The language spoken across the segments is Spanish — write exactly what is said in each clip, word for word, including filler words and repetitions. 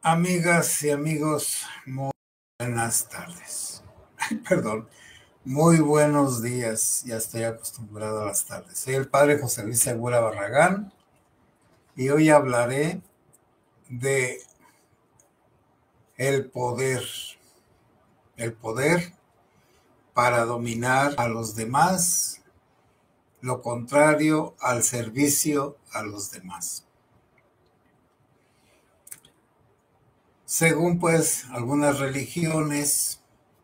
Amigas y amigos, muy buenas tardes. Ay, perdón, muy buenos días. Ya estoy acostumbrado a las tardes. Soy el padre José Luis Segura Barragán y hoy hablaré de el poder. El poder para dominar a los demás, lo contrario al servicio a los demás. Según pues algunas religiones,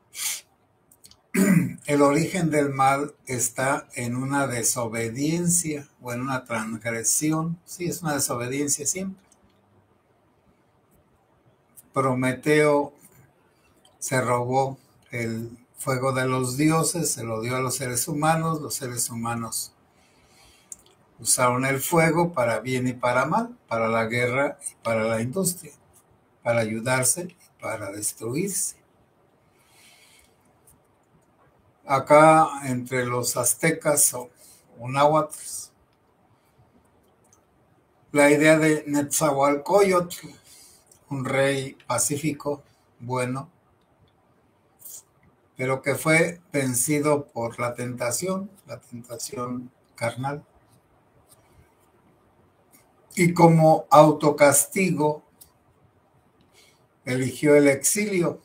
el origen del mal está en una desobediencia o en una transgresión. Sí, es una desobediencia siempre. Prometeo se robó el fuego de los dioses, se lo dio a los seres humanos, los seres humanos usaron el fuego para bien y para mal, para la guerra y para la industria, para ayudarse y para destruirse. Acá entre los aztecas o, o náhuatl, la idea de Netzahualcóyotl, un rey pacífico, bueno, pero que fue vencido por la tentación, la tentación carnal. Y como autocastigo, eligió el exilio,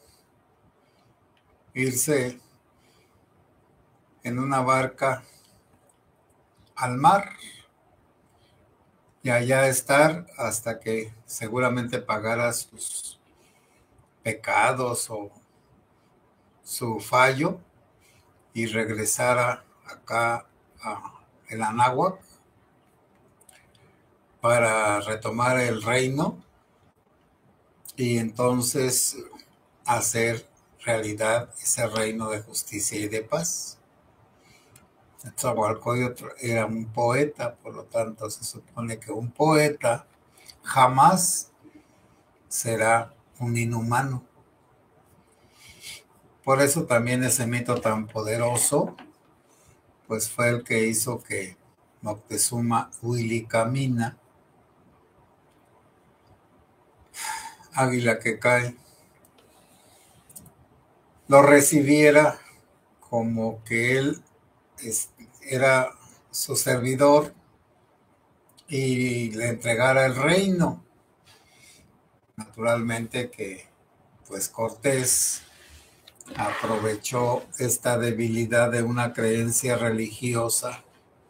irse en una barca al mar y allá estar hasta que seguramente pagara sus pecados o su fallo y regresara acá a el Anáhuac para retomar el reino y entonces hacer realidad ese reino de justicia y de paz. Netzahualcóyotl era un poeta, por lo tanto se supone que un poeta jamás será un inhumano. Por eso también ese mito tan poderoso, pues fue el que hizo que Moctezuma Huillicamina, águila que cae, lo recibiera como que él era su servidor y le entregara el reino. Naturalmente que pues Cortés aprovechó esta debilidad de una creencia religiosa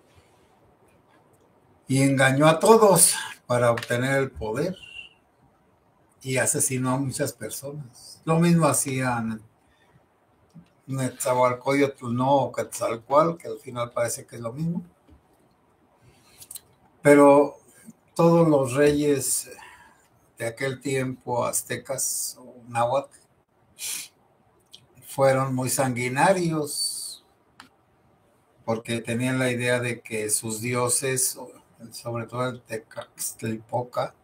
y engañó a todos para obtener el poder y asesinó a muchas personas. Lo mismo hacían Netzahualcóyotl, no, o Quetzalcóatl, que al final parece que es lo mismo. Pero todos los reyes de aquel tiempo, aztecas o náhuatl, fueron muy sanguinarios porque tenían la idea de que sus dioses, sobre todo el Tezcatlipoca,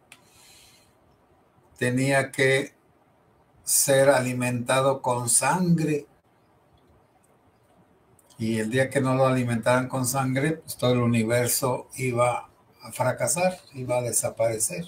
tenía que ser alimentado con sangre. Y el día que no lo alimentaran con sangre, pues todo el universo iba a fracasar, iba a desaparecer.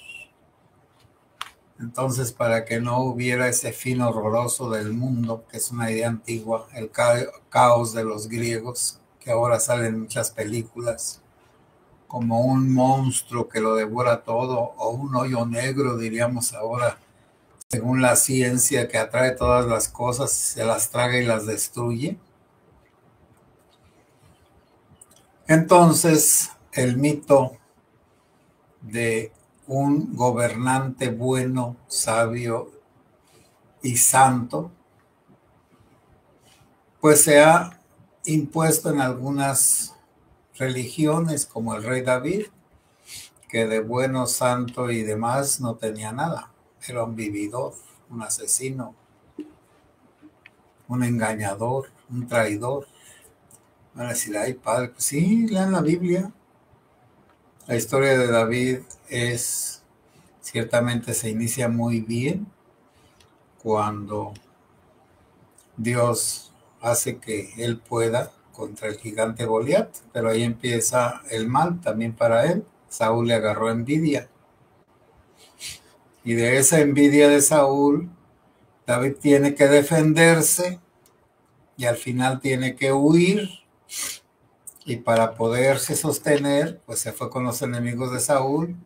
Entonces, para que no hubiera ese fin horroroso del mundo, que es una idea antigua, el caos de los griegos, que ahora salen muchas películas, como un monstruo que lo devora todo, o un hoyo negro, diríamos ahora, según la ciencia, que atrae todas las cosas, se las traga y las destruye. Entonces, el mito de un gobernante bueno, sabio y santo, pues se ha impuesto en algunas religiones, como el rey David, que de bueno, santo y demás no tenía nada. Era un vividor, un asesino, un engañador, un traidor. Van a decir, ay padre, pues sí, lean la Biblia. La historia de David es, ciertamente se inicia muy bien cuando Dios hace que él pueda contra el gigante Goliat, pero ahí empieza el mal también para él. Saúl le agarró envidia. Y de esa envidia de Saúl, David tiene que defenderse y al final tiene que huir. Y para poderse sostener, pues se fue con los enemigos de Saúl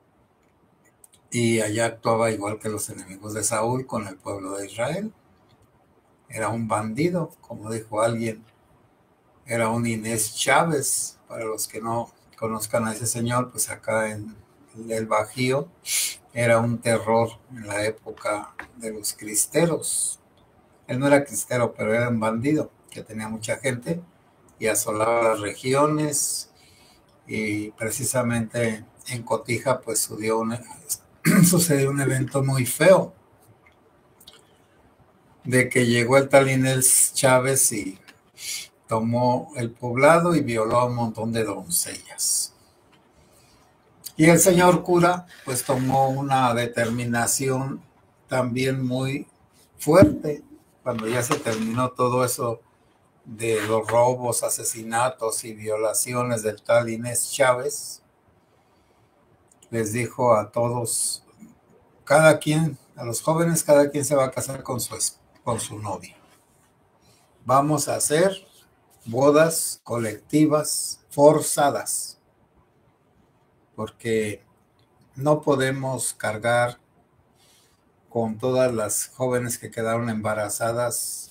y allá actuaba igual que los enemigos de Saúl con el pueblo de Israel. Era un bandido, como dijo alguien, era un Inés Chávez. Para los que no conozcan a ese señor, pues acá en el Bajío era un terror en la época de los cristeros. Él no era cristero, pero era un bandido que tenía mucha gente y asolaba las regiones, y precisamente en Cotija pues sucedió un, sucedió un evento muy feo, de que llegó el tal Inés Chávez y tomó el poblado y violó a un montón de doncellas. Y el señor cura pues tomó una determinación también muy fuerte cuando ya se terminó todo eso de los robos, asesinatos y violaciones del tal Inés Chávez. Les dijo a todos, cada quien, a los jóvenes, cada quien se va a casar con su, con su novia. Vamos a hacer bodas colectivas forzadas, porque no podemos cargar con todas las jóvenes que quedaron embarazadas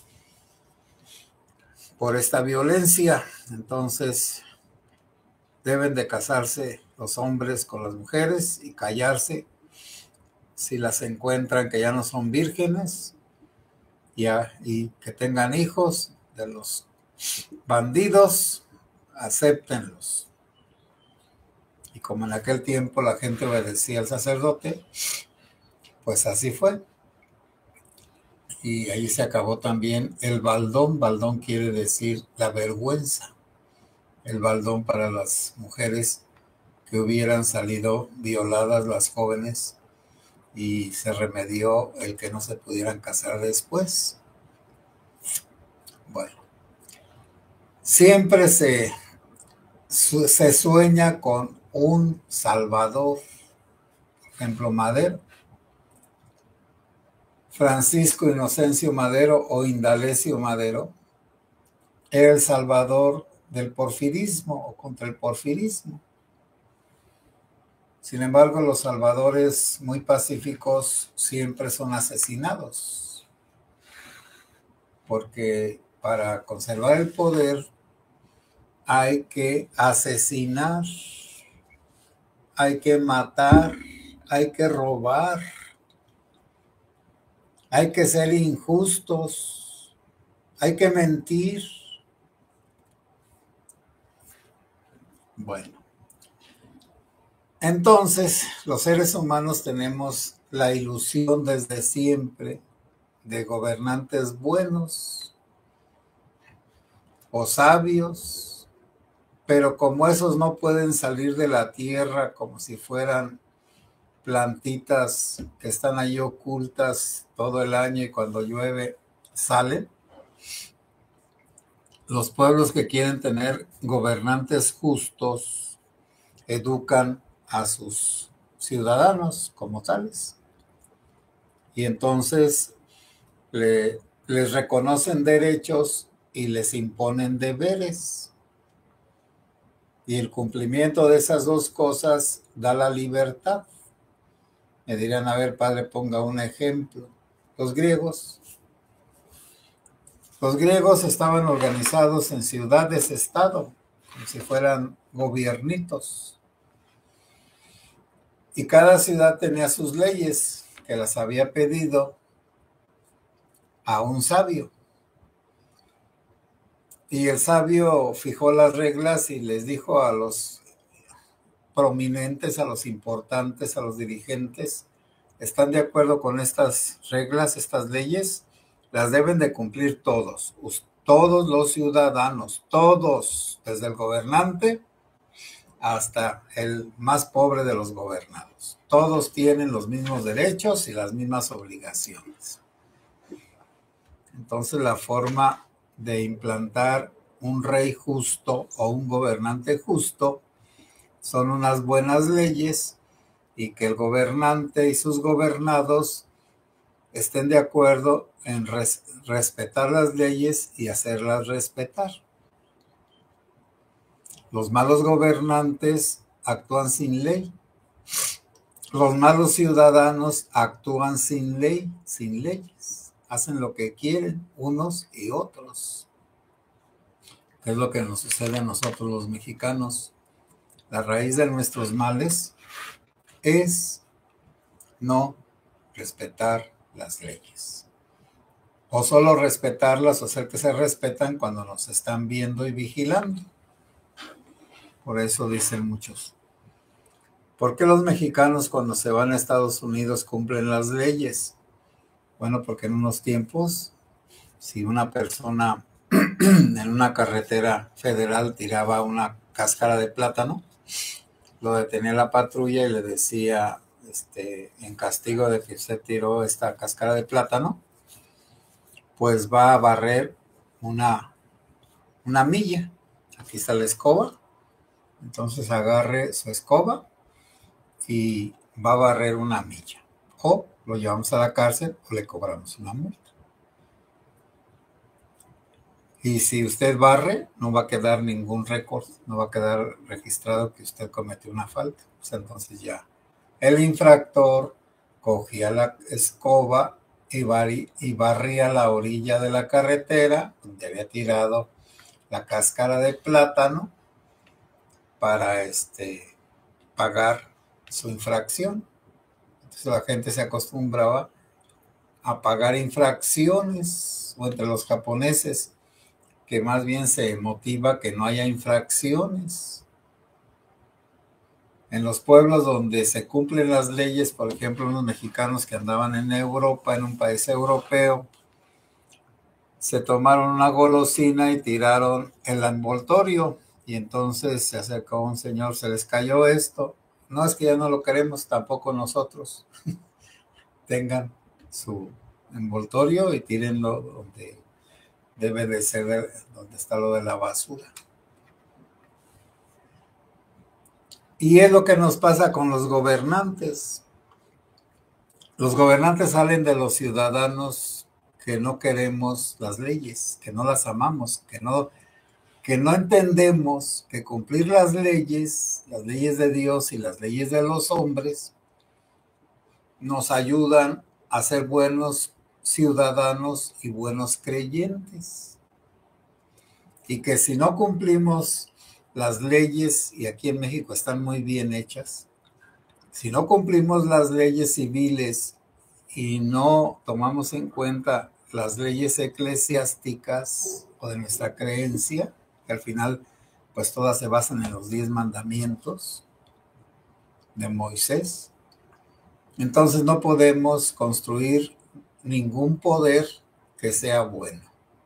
por esta violencia. Entonces deben de casarse los hombres con las mujeres y callarse si las encuentran que ya no son vírgenes, ya, y que tengan hijos de los bandidos, acéptenlos. Y como en aquel tiempo la gente obedecía al sacerdote, pues así fue. Y ahí se acabó también el baldón. Baldón quiere decir la vergüenza. El baldón para las mujeres que hubieran salido violadas, las jóvenes, y se remedió el que no se pudieran casar después. Bueno, siempre se, se sueña con un Salvador. Por ejemplo, Madero, Francisco Inocencio Madero o Indalecio Madero, era el salvador del porfirismo o contra el porfirismo. Sin embargo, los salvadores muy pacíficos siempre son asesinados, porque para conservar el poder hay que asesinar, hay que matar, hay que robar, hay que ser injustos, hay que mentir. Bueno, entonces los seres humanos tenemos la ilusión desde siempre de gobernantes buenos o sabios, pero como esos no pueden salir de la tierra como si fueran plantitas que están ahí ocultas todo el año y cuando llueve salen, los pueblos que quieren tener gobernantes justos educan a sus ciudadanos como tales. Y entonces le, les reconocen derechos y les imponen deberes. Y el cumplimiento de esas dos cosas da la libertad. Me dirán, a ver, padre, ponga un ejemplo. Los griegos. Los griegos estaban organizados en ciudades-estado, como si fueran gobiernitos. Y cada ciudad tenía sus leyes, que las había pedido a un sabio. Y el sabio fijó las reglas y les dijo a los prominentes, a los importantes, a los dirigentes, ¿están de acuerdo con estas reglas, estas leyes? Las deben de cumplir todos, todos los ciudadanos, todos, desde el gobernante hasta el más pobre de los gobernados. Todos tienen los mismos derechos y las mismas obligaciones. Entonces la forma de implantar un rey justo o un gobernante justo son unas buenas leyes y que el gobernante y sus gobernados estén de acuerdo en res respetar las leyes y hacerlas respetar. Los malos gobernantes actúan sin ley. Los malos ciudadanos actúan sin ley, sin leyes. Hacen lo que quieren unos y otros. ¿Qué es lo que nos sucede a nosotros los mexicanos? La raíz de nuestros males es no respetar las leyes. O solo respetarlas o hacer que se respetan cuando nos están viendo y vigilando. Por eso dicen muchos: ¿por qué los mexicanos cuando se van a Estados Unidos cumplen las leyes? Bueno, porque en unos tiempos, si una persona en una carretera federal tiraba una cáscara de plátano, lo detenía la patrulla y le decía, este, en castigo de que usted tiró esta cáscara de plátano, pues va a barrer una, una milla. Aquí está la escoba. Entonces agarre su escoba y va a barrer una milla. O lo llevamos a la cárcel o le cobramos una multa. Y si usted barre, no va a quedar ningún récord, no va a quedar registrado que usted cometió una falta. Pues entonces ya el infractor cogía la escoba y, barri, y barría la orilla de la carretera donde había tirado la cáscara de plátano para este, pagar su infracción. Entonces la gente se acostumbraba a pagar infracciones, o entre los japoneses, que más bien se motiva que no haya infracciones. En los pueblos donde se cumplen las leyes, por ejemplo, unos mexicanos que andaban en Europa, en un país europeo, se tomaron una golosina y tiraron el envoltorio, y entonces se acercó un señor, se les cayó esto. No, es que ya no lo queremos, tampoco nosotros. Tengan su envoltorio y tírenlo donde debe de ser, donde está lo de la basura. Y es lo que nos pasa con los gobernantes. Los gobernantes salen de los ciudadanos que no queremos las leyes, que no las amamos, que no, que no entendemos que cumplir las leyes, las leyes de Dios y las leyes de los hombres, nos ayudan a ser buenos ciudadanos y buenos creyentes. Y que si no cumplimos las leyes, y aquí en México están muy bien hechas, si no cumplimos las leyes civiles y no tomamos en cuenta las leyes eclesiásticas o de nuestra creencia, que al final pues todas se basan en los diez mandamientos de Moisés, entonces no podemos construir ningún poder que sea bueno.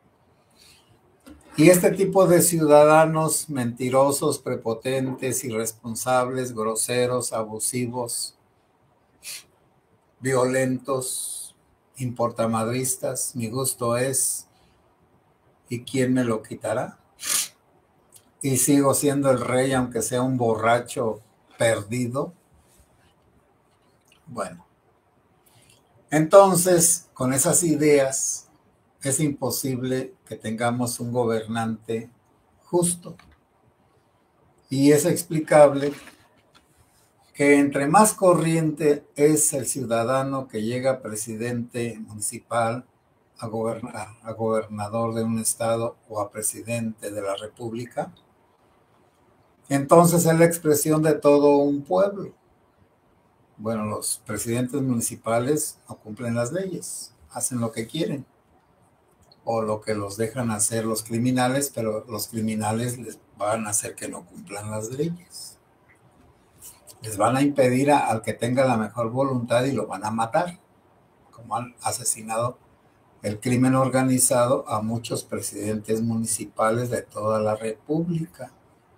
Y este tipo de ciudadanos mentirosos, prepotentes, irresponsables, groseros, abusivos, violentos, importamadristas, mi gusto es, ¿y quién me lo quitará? Y sigo siendo el rey aunque sea un borracho perdido. Bueno, entonces con esas ideas es imposible que tengamos un gobernante justo. Y es explicable que entre más corriente es el ciudadano que llega a presidente municipal, a, gobernar, a gobernador de un estado o a presidente de la república, entonces es la expresión de todo un pueblo. Bueno, los presidentes municipales no cumplen las leyes, hacen lo que quieren, o lo que los dejan hacer los criminales, pero los criminales les van a hacer que no cumplan las leyes. Les van a impedir a, al que tenga la mejor voluntad y lo van a matar, como han asesinado el crimen organizado a muchos presidentes municipales de toda la república.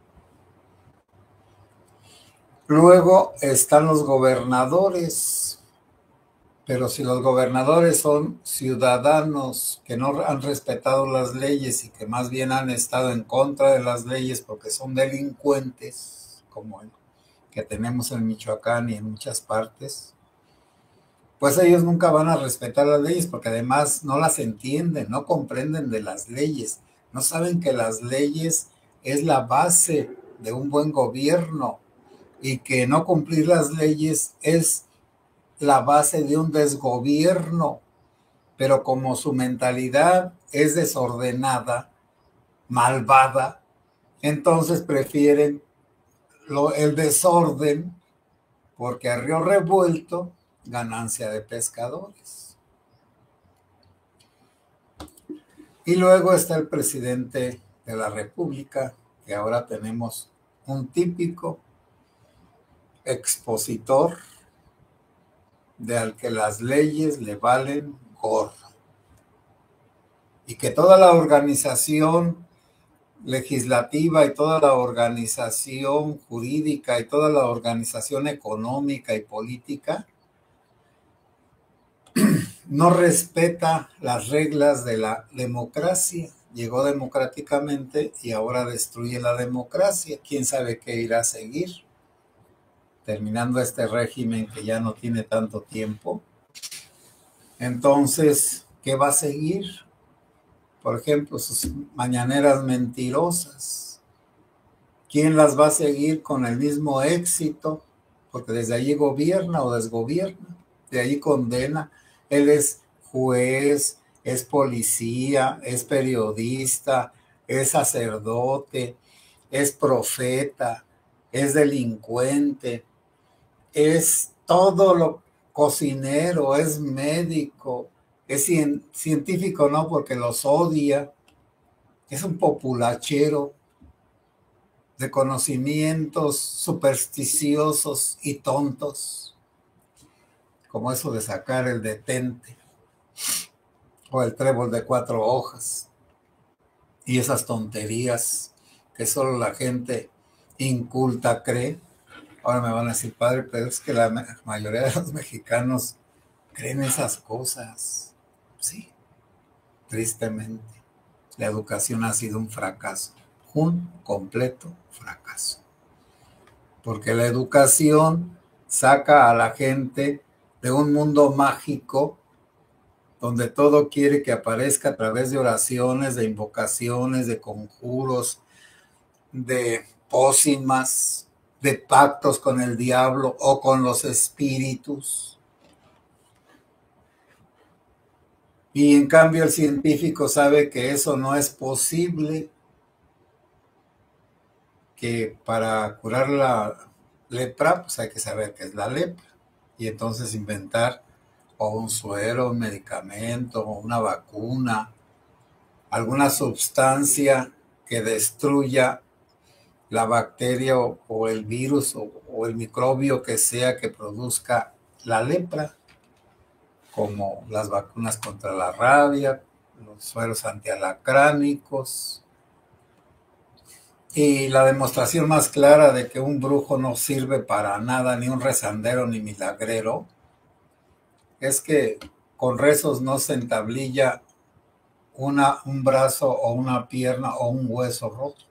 Luego están los gobernadores, pero si los gobernadores son ciudadanos que no han respetado las leyes y que más bien han estado en contra de las leyes porque son delincuentes, como el, que tenemos en Michoacán y en muchas partes, pues ellos nunca van a respetar las leyes porque además no las entienden, no comprenden de las leyes, no saben que las leyes es la base de un buen gobierno y que no cumplir las leyes es la base de un desgobierno, pero como su mentalidad es desordenada, malvada, entonces prefieren lo, el desorden, porque a río revuelto, ganancia de pescadores. Y luego está el presidente de la República, que ahora tenemos un típico expositor de al que las leyes le valen gorro. Y que toda la organización legislativa y toda la organización jurídica y toda la organización económica y política no respeta las reglas de la democracia. Llegó democráticamente y ahora destruye la democracia. ¿Quién sabe qué irá a seguir? Terminando este régimen que ya no tiene tanto tiempo. Entonces, ¿qué va a seguir? Por ejemplo, sus mañaneras mentirosas. ¿Quién las va a seguir con el mismo éxito? Porque desde allí gobierna o desgobierna, de allí condena. Él es juez, es policía, es periodista, es sacerdote, es profeta, es delincuente, es todo lo cocinero, es médico, es cien, científico, no, porque los odia, es un populachero de conocimientos supersticiosos y tontos, como eso de sacar el detente o el trébol de cuatro hojas y esas tonterías que solo la gente inculta cree. Ahora me van a decir, padre, pero es que la mayoría de los mexicanos creen esas cosas. Sí, tristemente. La educación ha sido un fracaso, un completo fracaso. Porque la educación saca a la gente de un mundo mágico donde todo quiere que aparezca a través de oraciones, de invocaciones, de conjuros, de pócimas, de pactos con el diablo o con los espíritus. Y en cambio el científico sabe que eso no es posible, que para curar la lepra, pues hay que saber qué es la lepra. Y entonces inventar o un suero, un medicamento, o una vacuna, alguna sustancia que destruya la bacteria o, o el virus o, o el microbio que sea que produzca la lepra, como las vacunas contra la rabia, los sueros antialacránicos. Y la demostración más clara de que un brujo no sirve para nada, ni un rezandero, ni milagrero, es que con rezos no se entablilla una, un brazo o una pierna o un hueso roto.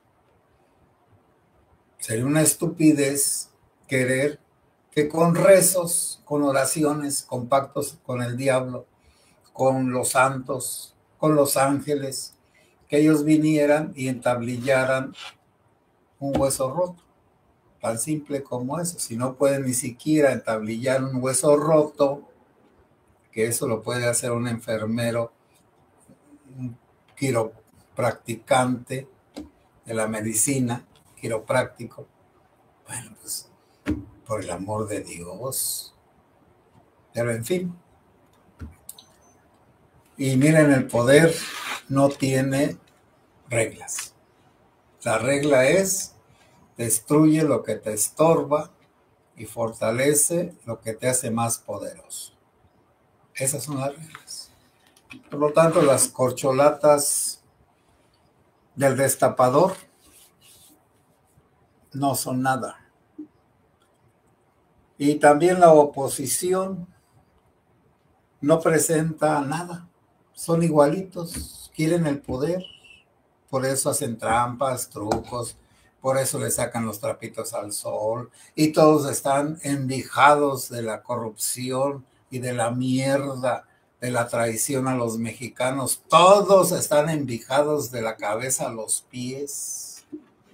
Sería una estupidez querer que con rezos, con oraciones, con pactos con el diablo, con los santos, con los ángeles, que ellos vinieran y entablillaran un hueso roto. Tan simple como eso. Si no pueden ni siquiera entablillar un hueso roto, que eso lo puede hacer un enfermero, un quiropracticante de la medicina, quiropráctico. Bueno, pues, por el amor de Dios. Pero en fin. Y miren, el poder no tiene reglas. La regla es: destruye lo que te estorba y fortalece lo que te hace más poderoso. Esas son las reglas. Por lo tanto, las corcholatas del destapador no son nada. Y también la oposición no presenta nada. Son igualitos, quieren el poder. Por eso hacen trampas, trucos, Por eso le sacan los trapitos al sol y todos están envijados de la corrupción y de la mierda, de la traición a los mexicanos. Todos están envijados de la cabeza a los pies.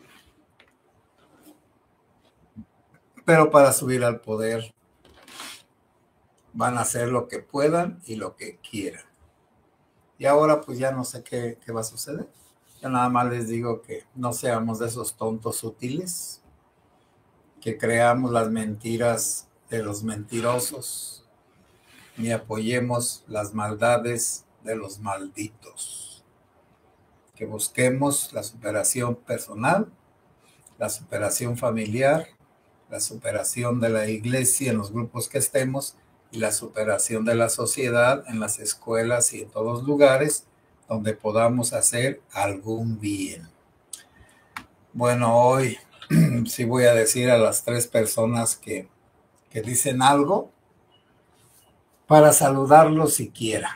Pero para subir al poder van a hacer lo que puedan y lo que quieran. Y ahora pues ya no sé qué, qué va a suceder. Yo nada más les digo que no seamos de esos tontos sutiles, que creamos las mentiras de los mentirosos, ni apoyemos las maldades de los malditos. Que busquemos la superación personal, la superación familiar, la superación de la iglesia en los grupos que estemos y la superación de la sociedad en las escuelas y en todos lugares donde podamos hacer algún bien. Bueno, hoy sí voy a decir a las tres personas que, que dicen algo para saludarlos siquiera.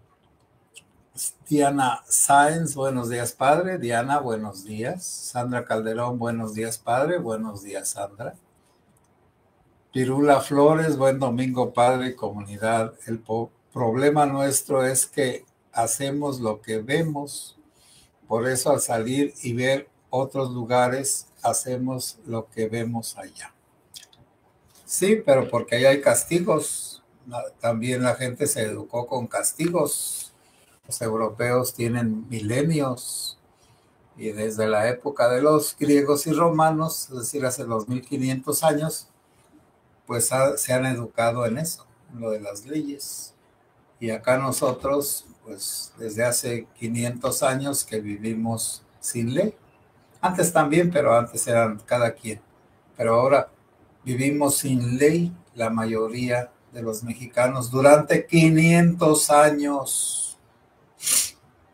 Diana Sáenz, buenos días, padre. Diana, buenos días. Sandra Calderón, buenos días, padre. Buenos días, Sandra. Pirula Flores, buen domingo, padre, comunidad. El problema nuestro es que hacemos lo que vemos, por eso al salir y ver otros lugares, hacemos lo que vemos allá. Sí, pero porque allá hay castigos. También la gente se educó con castigos. Los europeos tienen milenios y desde la época de los griegos y romanos, es decir, hace dos mil quinientos años, pues ha, se han educado en eso, en lo de las leyes. Y acá nosotros, pues desde hace quinientos años que vivimos sin ley. Antes también, pero antes eran cada quien. Pero ahora vivimos sin ley la mayoría de los mexicanos durante quinientos años.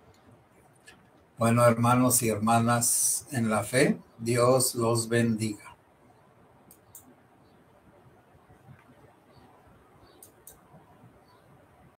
Bueno, hermanos y hermanas en la fe, Dios los bendiga.